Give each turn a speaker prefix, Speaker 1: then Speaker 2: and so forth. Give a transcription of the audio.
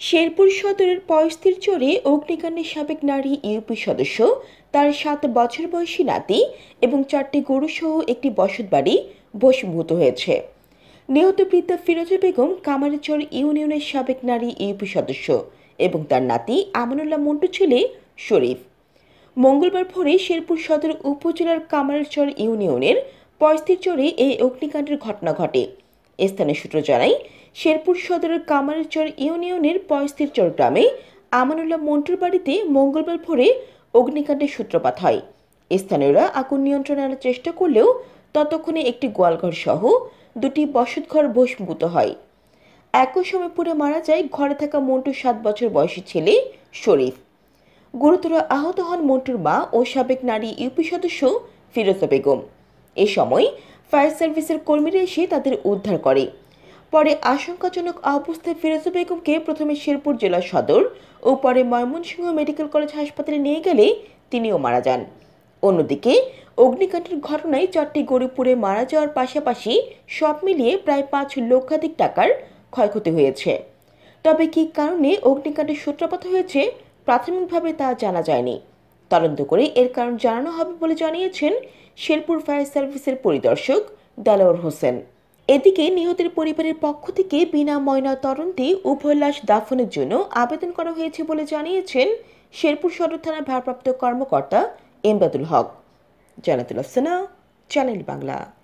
Speaker 1: শেরপুর সদরের পয়স্তির চরে অগ্নিকাণ্ডে সাবেক নারী ইউপি সদস্য, তার 7 বছর বয়সী নাতি এবং 4টি গরুসহ একটি বসতবাড়ি ভস্মীভূত হয়েছে। নিহত বৃদ্ধা ফিরোজা বেগম কামারচর ইউনিয়নের সাবেক নারী ইউপি সদস্য এবং তার নাতি আমানুল্লাহ মন্টু ছেলে শরীফ। মঙ্গলবার ভোরে শেরপুর সদর উপজেলার কামারচর ইউনিয়নের পয়স্তির চরে এই অগ্নিকাণ্ডের ঘটনা ঘটে। স্থানীয় সূত্র জানায়, শেরপুর সদরের কামারচর ইউনিয়নের পয়স্তিরচর গ্রামে আমানুল্লাহ মন্টুর বাড়িতে মঙ্গলবার ভোরে অগ্নিকাণ্ডের সূত্রপাত হয়। স্থানীয়রা আগুন নিয়ন্ত্রণে আনার চেষ্টা করলেও ততক্ষণে একটি গোয়ালঘর সহ 2টি বসতঘর ভস্মীভূত হয়। একই সময় পুড়ে মারা যায় ঘরে থাকা মন্টুর 7 বছর বয়সী ছেলে শরীফ। গুরুতর আহত হন মন্টুর মা ও সাবেক নারী ইউপি সদস্য ফিরোজা বেগম। এ সময় ফায়ার সার্ভিসের কর্মীরা এসে তাদের উদ্ধার করে। পরে আশঙ্কাজনক অবস্থায় ফিরোজা বেগমকে প্রথমে শেরপুর জেলা সদর ও পরে ময়মনসিংহ মেডিকেল কলেজ হাসপাতালে নিয়ে গেলে তিনিও মারা যান। অন্যদিকে অগ্নিকাণ্ডের ঘটনায় 4টি গরু পুড়ে মারা যাওয়ার পাশাপাশি সব মিলিয়ে প্রায় 5 লক্ষাধিক টাকার ক্ষয়ক্ষতি হয়েছে। তবে কী কারণে অগ্নিকাণ্ডের সূত্রপাত হয়েছে প্রাথমিকভাবে তা জানা যায়নি। তদন্ত করে এর কারণ জানানো হবে বলে জানিয়েছেন শেরপুর ফায়ার সার্ভিসের পরিদর্শক দেলোয়ার হোসেন। এদিকে নিহতের পরিবারের পক্ষ থেকে বিনা ময়না তদন্তে উভয় লাশ দাফনের জন্য আবেদন করা হয়েছে বলে জানিয়েছেন শেরপুর সদর থানার ভারপ্রাপ্ত কর্মকর্তা এমদাদুল হক। জানাতুল আফসানা, চ্যানেল বাংলা।